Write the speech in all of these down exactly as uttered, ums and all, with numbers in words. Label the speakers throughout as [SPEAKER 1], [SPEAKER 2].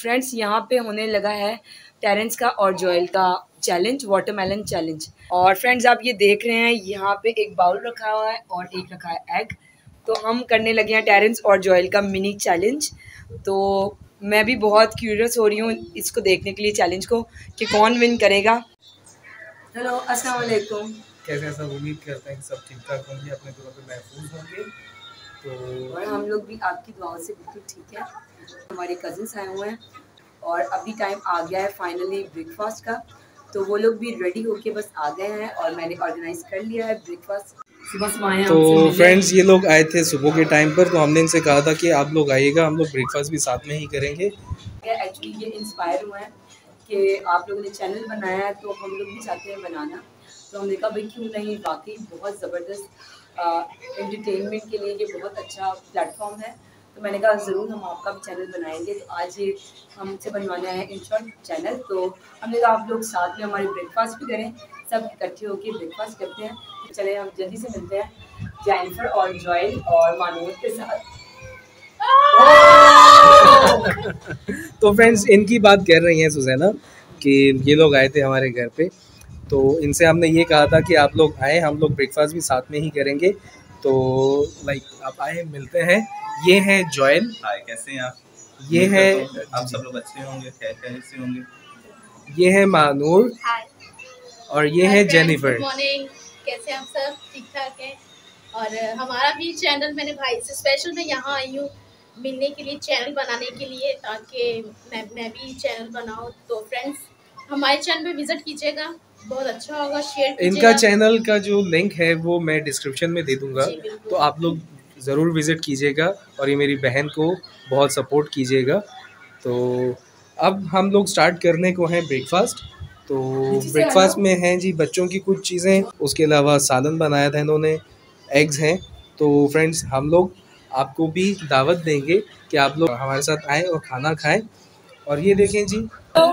[SPEAKER 1] Friends यहाँ पे होने लगा है टेरेंस का और जोएल का चैलेंज, वाटरमेलन चैलेंज। और फ्रेंड्स आप ये देख रहे हैं यहाँ पे एक बाउल रखा हुआ है और एक रखा है एग। तो हम करने लगे हैं टेरेंस और जोएल का मिनी चैलेंज। तो मैं भी बहुत क्यूरियस हो रही हूँ इसको देखने के लिए, चैलेंज को, कि कौन विन करेगा। हेलो, अस्सलाम वालेकुम।
[SPEAKER 2] कैसे सब उम्मीद करते हैं कि सब ठीक ठाक होंगे, अपने घरों पे महफूज होंगे। तो
[SPEAKER 1] और हम लोग भी आपकी दुआओं से बिल्कुल ठीक है। हमारे कजिन्स आए हुए हैं और अभी टाइम आ गया है फाइनली ब्रेकफास्ट का। तो वो लोग भी रेडी होके बस आ गए हैं और मैंने ऑर्गेनाइज कर लिया है ब्रेकफास्ट। सुबह
[SPEAKER 2] तो फ्रेंड्स ये लोग आए थे सुबह के टाइम पर, तो हमने इनसे कहा था कि आप लोग आइएगा, हम लोग ब्रेकफास्ट भी साथ में ही करेंगे।
[SPEAKER 1] एक्चुअली ये इंस्पायर हुआ है कि आप लोगों ने चैनल बनाया है तो हम लोग भी चाहते हैं बनाना। तो हमने कहा भाई क्यों नहीं, वाकई बहुत ज़बरदस्त एंटरटेनमेंट के लिए ये बहुत अच्छा प्लेटफॉर्म है। तो मैंने कहा ज़रूर हम आपका भी चैनल बनाएंगे। तो आज ये हमसे बनवाना है इन शॉर्ट चैनल। तो हमने कहा आप लोग साथ में हमारे ब्रेकफास्ट भी करें, सब इकट्ठे होकर ब्रेकफास्ट करते हैं। तो चले हम जल्दी से मिलते हैं जेनिफर और जोएल और मानूर के साथ।
[SPEAKER 2] तो फ्रेंड्स इनकी बात कर रही हैं सुजैना कि ये लोग आए थे हमारे घर पे, तो इनसे हमने ये कहा था कि आप लोग आए, हम लोग ब्रेकफास्ट भी साथ में ही करेंगे। तो लाइक आप आए, मिलते हैं। ये है जोएल।
[SPEAKER 3] हाय, कैसे हैं आप?
[SPEAKER 2] ये है,
[SPEAKER 3] आप सब लोग अच्छे होंगे, खैर से होंगे।
[SPEAKER 2] ये है मानूर और ये है जेनिफर।
[SPEAKER 4] गुड मॉर्निंग, कैसे हम सब ठीक ठाक हैं। और हमारा भी चैनल, मैंने भाई से स्पेशल मैं यहाँ आई हूँ मिलने के लिए, चैनल बनाने के लिए, ताकि मैं मैं भी चैनल बनाऊँ। तो फ्रेंड्स हमारे चैनल पे विजिट कीजिएगा, बहुत अच्छा होगा, शेयर कीजिएगा।
[SPEAKER 2] इनका चैनल का जो लिंक है वो मैं डिस्क्रिप्शन में दे दूंगा, तो आप लोग ज़रूर विज़िट कीजिएगा और ये मेरी बहन को बहुत सपोर्ट कीजिएगा। तो अब हम लोग स्टार्ट करने को हैं ब्रेकफास्ट। तो ब्रेकफास्ट में हैं जी बच्चों की कुछ चीज़ें, उसके अलावा सालन बनाया था इन्होंने, एग्स हैं। तो फ्रेंड्स हम लोग आपको भी दावत देंगे कि आप लोग हमारे साथ आएँ और खाना खाएं। और ये देखें जी,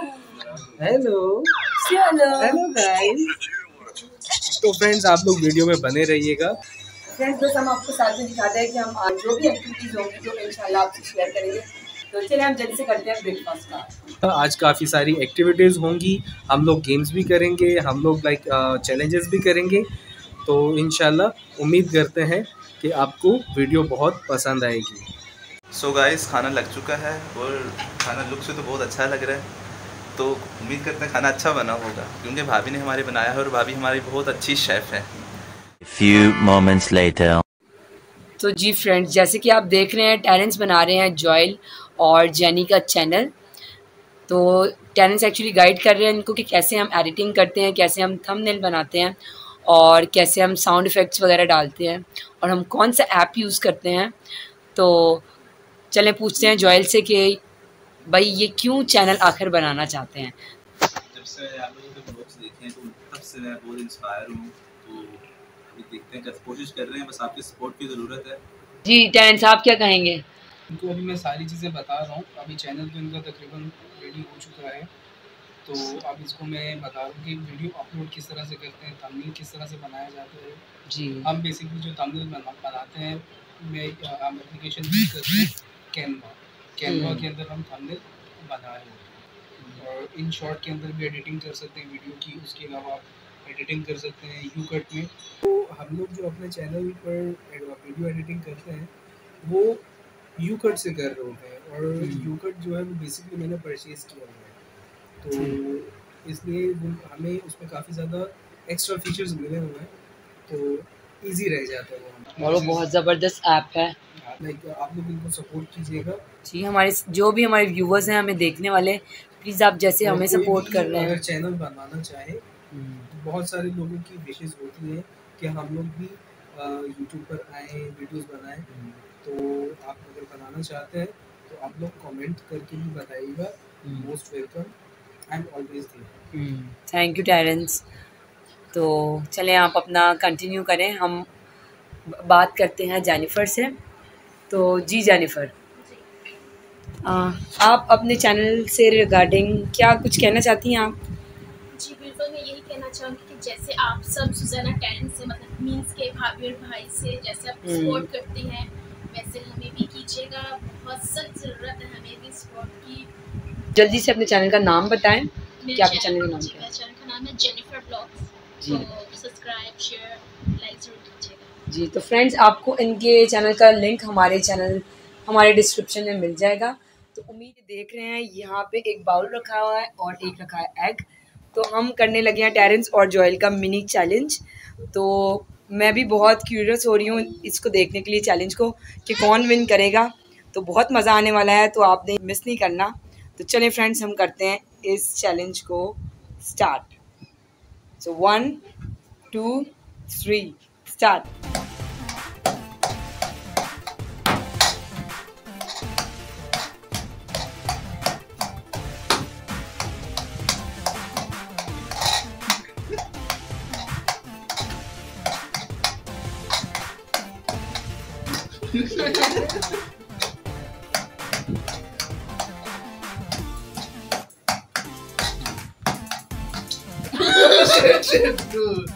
[SPEAKER 2] हेलो हेलो गाइस। तो फ्रेंड्स आप लोग वीडियो में बने रहिएगा।
[SPEAKER 1] फ्रेंड्स बस हम आपको साथ में दिखाते हैं कि हम आज जो भी एक्टिविटीज़ होंगी तो इंशाल्लाह आपसे शेयर करेंगे। तो चलिए हम जल्दी से करते हैं ब्रेकफास्ट का।
[SPEAKER 2] आज काफ़ी सारी एक्टिविटीज़ होंगी, हम लोग गेम्स भी करेंगे, हम लोग लाइक चैलेंजेस भी करेंगे। तो इंशाल्लाह उम्मीद करते हैं कि आपको वीडियो बहुत पसंद आएगी।
[SPEAKER 3] सो so गाइस, खाना लग चुका है और खाना लुक से तो बहुत अच्छा लग रहा है। तो उम्मीद करते हैं खाना अच्छा बना होगा, क्योंकि भाभी ने हमारे बनाया है और भाभी हमारी बहुत अच्छी शेफ़ है।
[SPEAKER 5] Few moments later.
[SPEAKER 1] तो जी फ्रेंड्स, जैसे कि आप देख रहे हैं टेरेंस बना रहे हैं जोएल और जेनी का चैनल। तो टेरेंस एक्चुअली गाइड कर रहे हैं इनको कि कैसे हम एडिटिंग करते हैं, कैसे हम थंबनेल बनाते हैं और कैसे हम साउंड इफ़ेक्ट्स वगैरह डालते हैं और हम कौन सा ऐप यूज़ करते हैं। तो चलें पूछते हैं जोएल से कि भाई ये क्यों चैनल आखिर बनाना चाहते हैं।
[SPEAKER 3] जब से आप लोगों के ब्लॉग्स देखे हैं तो तब से मैं बहुत इंस्पायर हूँ। तो अभी देखते हैं, कोशिश कर रहे हैं, बस आपकी सपोर्ट की ज़रूरत है।
[SPEAKER 1] जी टेरेंस, आप क्या कहेंगे?
[SPEAKER 2] इनको अभी मैं सारी चीज़ें बता रहा हूँ। अभी चैनल तो इनका तकरीबन रेडी हो चुका है। तो अब इसको मैं बता रहा हूँ कि वीडियो अपलोड किस तरह से करते हैं, थंबनेल किस तरह से बनाया जाता है।
[SPEAKER 1] जी
[SPEAKER 2] हम बेसिकली जो थंबनेल बना बनाते हैं, मैं हम एप्लीकेशन यूज़ करते हैं कैनवा। कैनवा के अंदर हम थंबनेल बना रहे हैं और इन शॉर्ट के अंदर भी एडिटिंग कर सकते हैं वीडियो की। उसके अलावा एडिटिंग कर सकते हैं यू कट में। तो हम लोग जो अपने चैनल पर वीडियो एडिटिंग करते हैं वो यू कट से कर रहे होते हैं, और यू कट जो है वो बेसिकली मैंने परचेज़ किया हुआ है। तो इसलिए हमें उसमें काफ़ी ज़्यादा एक्स्ट्रा फीचर्स मिले हुए हैं, तो इजी रह जाता है वो।
[SPEAKER 1] और वो बहुत ज़बरदस्त ऐप है।
[SPEAKER 2] लाइक आप लोग इनको सपोर्ट कीजिएगा।
[SPEAKER 1] जी, हमारे जो भी हमारे व्यूवर्स हैं, हमें देखने वाले, प्लीज़ आप जैसे हमें सपोर्ट कर रहे हैं।
[SPEAKER 2] अगर चैनल बनाना चाहे, बहुत सारे लोगों की विशेष होती है कि हम लोग भी यूट्यूब पर आए, वीडियोस बनाएं। तो आप अगर बनाना चाहते हैं तो आप लोग कमेंट करके भी बताइएगा। Most welcome, I am always there.
[SPEAKER 1] Thank you Terence. तो चलें आप अपना कंटिन्यू करें, हम बात करते हैं जेनिफर से। तो जी जेनिफर, आ, आप अपने चैनल से रिगार्डिंग क्या कुछ कहना चाहती हैं आप?
[SPEAKER 4] जी बिल्कुल, मैं यही कहना चाहूँगी कि जैसे आप सब सुजैना टेरेंस से, मतलब मीन्स के भाभी और भाई से जैसे आप सपोर्ट करते हैं, वैसे हमें भी कीजिएगा। बहुत सख्त ज़रूरत है हमें भी सपोर्ट की।
[SPEAKER 1] जल्दी से अपने चैनल का नाम बताएं कि आपके चैनल का नाम क्या है।
[SPEAKER 4] चैनल का नाम है जेनिफर ब्लॉग्स जी। तो सब्सक्राइब शेयर लाइक जरूर कीजिएगा
[SPEAKER 1] जी। तो फ्रेंड्स आपको इनके चैनल का लिंक हमारे चैनल हमारे डिस्क्रिप्शन में मिल जाएगा। तो उम्मीद देख रहे हैं यहाँ पे एक बाउल रखा हुआ है और एक रखा है एग। तो हम करने लगे हैं टेरेंस और जोएल का मिनी चैलेंज। तो मैं भी बहुत क्यूरियस हो रही हूँ इसको देखने के लिए, चैलेंज को, कि कौन विन करेगा। तो बहुत मज़ा आने वाला है, तो आपने मिस नहीं करना। तो चलें फ्रेंड्स हम करते हैं इस चैलेंज को start. So one two three start.
[SPEAKER 2] shit, shit, dude.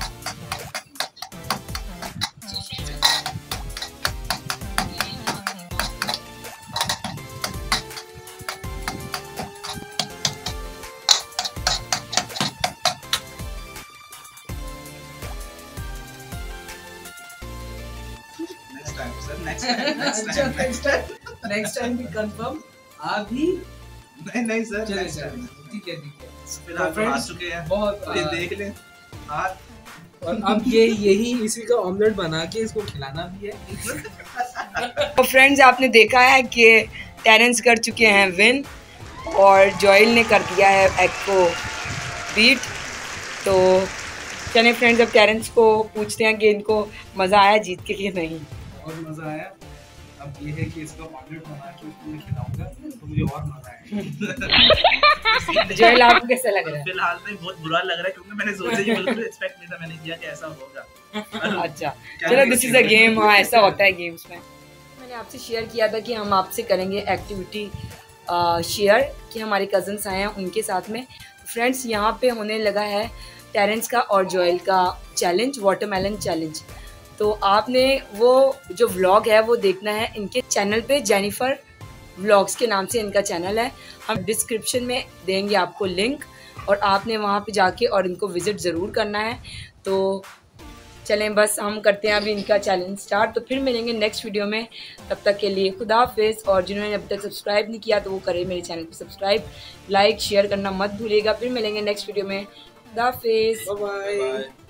[SPEAKER 3] Next time, sir. Next time. Next time.
[SPEAKER 2] next time. Next time we confirm. अभी
[SPEAKER 3] नहीं नहीं सर,
[SPEAKER 2] चलिए
[SPEAKER 3] next time.
[SPEAKER 2] ठीक है ठीक है।
[SPEAKER 3] फिलहाल तो आ चुके हैं,
[SPEAKER 2] बहुत
[SPEAKER 3] ये देख लें हाथ।
[SPEAKER 2] और अब ये यही इसी का ऑमलेट बना के इसको खिलाना भी है।
[SPEAKER 1] तो फ्रेंड्स आपने देखा है कि टेरेंस कर चुके हैं विन और जोएल ने कर दिया है एग को बीट। तो चलिए फ्रेंड्स अब टेरेंस को पूछते हैं कि इनको मज़ा आया जीत के कि नहीं।
[SPEAKER 2] और मज़ा आया। अब ये है कि इसका ऑमलेट बना के उसको मैं खिलाऊंगा तो मुझे और मज़ा आएगा।
[SPEAKER 1] जोएल आपको कैसा लग रहा है?
[SPEAKER 3] फिलहाल तो बहुत बुरा लग रहा है क्योंकि मैंने सोचा ही बिल्कुल एक्सपेक्ट नहीं था, मैंने किया कि ऐसा होगा।
[SPEAKER 1] अच्छा चलो, दिस इज़ अ गेम। हाँ ऐसा होता है गेम्स में। मैंने आपसे शेयर किया था कि हम आपसे करेंगे एक्टिविटी शेयर कि हमारे कज़न्स आए हैं उनके साथ में। फ्रेंड्स यहाँ पे होने लगा है टेरेंस का और जोएल का चैलेंज, वाटरमेलन चैलेंज। तो आपने वो जो व्लॉग है वो देखना है इनके चैनल पे, जेनिफर व्लॉग्स के नाम से इनका चैनल है। हम डिस्क्रिप्शन में देंगे आपको लिंक और आपने वहाँ पे जाके और इनको विज़िट ज़रूर करना है। तो चलें बस हम करते हैं अभी इनका चैलेंज स्टार्ट। तो फिर मिलेंगे नेक्स्ट वीडियो में, तब तक के लिए खुदा हाफिज़। और जिन्होंने अभी तक सब्सक्राइब नहीं किया तो वो करें मेरे चैनल को सब्सक्राइब, लाइक शेयर करना मत भूलिएगा। फिर मिलेंगे नेक्स्ट वीडियो में। खुदा हाफिज़,
[SPEAKER 2] बाय बाय।